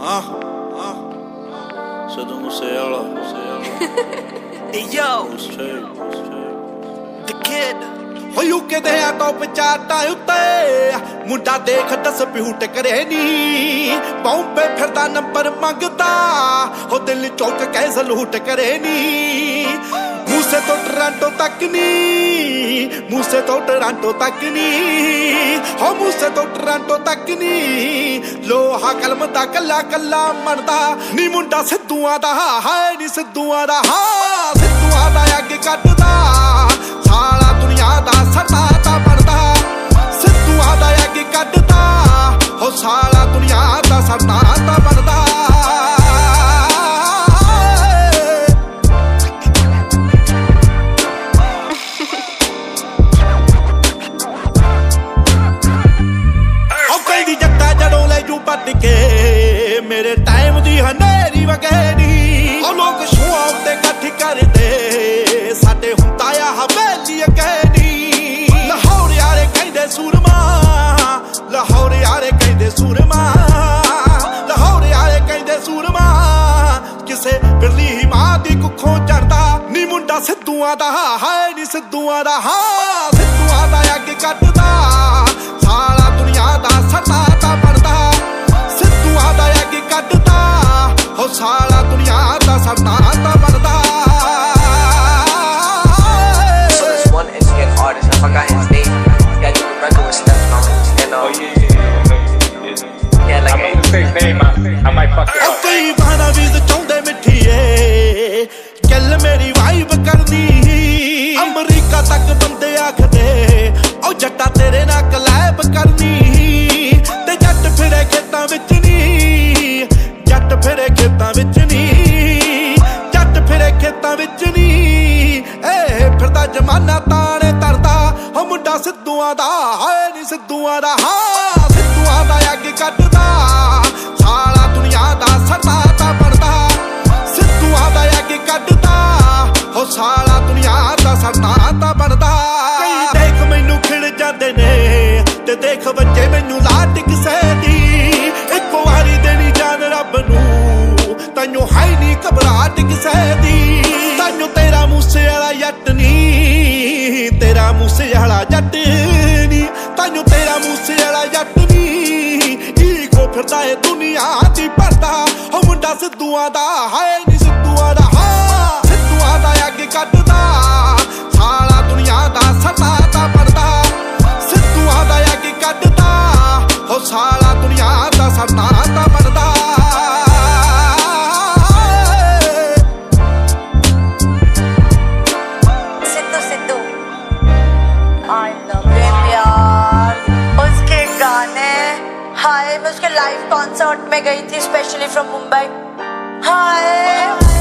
Siddhu Moosewala. Hey yo, the kid. ਹੋ UK ਦੇ ਆ ਟੌਪ ਚਾਰਟਾਂ ਉੱਤੇ ਮੁੰਡਾ ਦੇਖ ਡਿਸਪਿਊਟ ਕਰੇ ਨੀ ਬੰਬੇ ਫਿਰਦਾ ਨੰਬਰ ਮੰਗਦਾ ਹੋ ਦਿਲ ਚੌਕ ਕੇ ਸਲੂਟ ਕਰੇ ਨੀ ਮੂਸੇ ਤੋਂ ਟੋਰਾਂਟੋ ਤੱਕ ਨੀ ਮੂਸੇ ਤੋਂ ਟੋਰਾਂਟੋ ਤੱਕ ਨੀ ਹੋ ਮੂਸੇ ਤੋਂ ਟੋਰਾਂਟੋ ਤੱਕ ਨੀ ਲੋਹਾ ਕਲਮ ਦਾ ਕੱਲਾ ਕੱਲਾ ਮਰਦਾ ਨੀ ਮੁੰਡਾ ਸਿੱਧੂਆਂ ਦਾ ਹਾਏ ਨੀ ਸਿੱਧੂਆਂ ਦਾ ਹਾਂ ਸਿੱਧੂਆਂ ਦਾ ਅੱਗੇ ਕੱਢਦਾ ਸਾਲਾ ਦੁਨੀਆ ਦਾ ਸਰਦਾ ਤਾਂ ਬਣਦਾ ਸਿੱਧੂਆਂ ਦਾ ਅੱਗੇ ਕੱਢਦਾ ਹੋ ਸਾਲਾ ਦੁਨੀਆ ਦਾ ਸਰਦਾ ਤਾਂ ਬਣਦਾ ਮੇਰੇ ਟਾਈਮ ਦੀ ਹਨੇਰੀ ਵਗੈਰੀ ਉਹ ਲੋਕ ਸ਼ੋਆਂ ਉੱਤੇ ਇਕੱਠ ਕਰਦੇ ਸਾਡੇ ਹੁੰਦਾ ਆ ਹਵੇਲੀ ਅਕੈਨੀ ਲਾਹੌਰ ਯਾਰੇ ਕਹਿੰਦੇ ਸੂਰਮਾ ਲਾਹੌਰ ਯਾਰੇ ਕਹਿੰਦੇ ਸੂਰਮਾ ਲਾਹੌਰ ਯਾਰੇ ਕਹਿੰਦੇ ਸੂਰਮਾ ਕਿਸੇ ਬਿਰਲੀ ਮਾਂ ਦੀ ਕੁੱਖੋਂ ਚੜਦਾ ਨੀ ਮੁੰਡਾ ਸਿੱਧੂਆਂ ਦਾ ਹਾਏ ਨੀ ਸਿੱਧੂਆਂ ਦਾ ਹਾਂ ਸਿੱਧੂਆਂ ਦਾ ਅੱਗੇ ਕੱਢਦਾ ਸਾਲਾ ਦੁਨੀਆ ਦਾ ਸਰਦਾ ਤਾਂ ਬਣਦਾ ਸਿੱਧੂਆਂ ਦਾ ਅੱਗੇ ਕੱਢਦਾ ਹੋ ਸਾਲਾ ਦੁਨੀਆ ਦਾ ਸਰਦਾ ਤਾਂ ਬਣਦਾ So this one Indian artist, I forgot his name. Yeah, you remember with Steph Thomas and yeah, like I'm gonna say his name. I might fuck it up. ਕਈ ਬਾਣਾ ਵੀ ਚਾਹੁੰਦੇ ਮਿੱਠੀਏ ਗੱਲ ਮੇਰੀ ਵਾਈਬ ਕਰਨੀ ਅਮਰੀਕਾ ਤੱਕ ਬੰਦੇ ਆਖਦੇ ਉਹ ਜੱਟਾ ਤੇਰੇ ਨਾਲ ਕਲੈਬ ਕਰਨੀ ਤੇ ਜੱਟ ਫਿਰੇ ਖੇਤਾਂ ਵਿੱਚ ਨੀ ਜੱਟ ਫਿਰੇ ਖੇਤਾਂ ਵਿੱਚ ਨੀ ਜੱਟ ਫਿਰੇ ਖੇਤਾਂ ਵਿੱਚ ਨੀ ਏ ਫਿਰਦਾ ਜਮਾਨਾ ਤਾਣੇ ਤਰਦਾ ਉਹ ਮੁੰਡਾ ਸਿੱਧੂਆਂ ਦਾ ਹਾਏ ਨੀ ਸਿੱਧੂਆਂ ਦਾ ਹਾਂ ਸਿੱਧੂਆਂ ਦਾ ਅੱਗੇ ਕੱਢਦਾ ਸਾਲਾ ਦੁਨੀਆ ਦਾ ਸਰਦਾ ਤਾਂ ਬਣਦਾ ਸਿੱਧੂਆਂ ਦਾ ਅੱਗੇ ਕੱਢਦਾ ਹੋ ਸਾਲਾ ਦੁਨੀਆ ਦਾ ਸਰਦਾ ਤਾਂ ਬਣਦਾ ਕਈ ਦੇਖ ਮੈਨੂੰ ਖਿੜ ਜਾਂਦੇ ਨੇ ਤੇ ਦੇਖ ਬੱਚੇ ਮੈਨੂੰ ਲਾਟ ਕਿਸੇ ਦੀ ਇੱਕ ਵਾਰੀ ਦੇਣੀ ਜਾਨ ਰੱਬ ਨੂੰ ਤੈਨੂੰ ਹੈ ਨੀ ਘਬਰਾਹਟ ਕਿਸੇ ਦੀ ਤੈਨੂੰ ਤੇਰਾ ਮੂਸੇ ਵਾਲਾ ਜੱਟ ਨੀ ਤੇਰਾ ਮੂਸੇ ਵਾਲਾ ਜੱਟ ਨੀ ਤੈਨੂੰ ਤੇਰਾ ਮੂਸੇ ਵਾਲਾ ਜੱਟ ਨੀ ਈਗੋ ਫਿਰਦਾ ਏ ਦੁਨੀਆ ਦੀ ਭਰਦਾ ਹੋ ਮੁੰਡਾ ਸਿੱਧੂਆਂ ਦਾ ਹਾਏ ਨੀ ਸਿੱਧੂਆਂ ਦਾ ਹਾਂ ਸਿੱਧੂਆਂ ਦਾ ਅੱਗੇ ਕੱਢਦਾ ਸਾਲਾ ਦੁਨੀਆ ਦਾ ਸਰਦਾ ਤਾਂ ਬਣਦਾ ਸਿੱਧੂਆਂ ਦਾ ਅੱਗੇ ਕੱਢਦਾ ਹੋ ਸਾਲਾ ਦੁਨੀਆ ਦਾ ਸਰਦਾ ਤਾਂ ਬਣਦਾ सिद्धू I love him यार उसके गाने हाय मैं उसके लाइव कॉन्सर्ट में गई थी स्पेशली फ्रॉम मुंबई हाय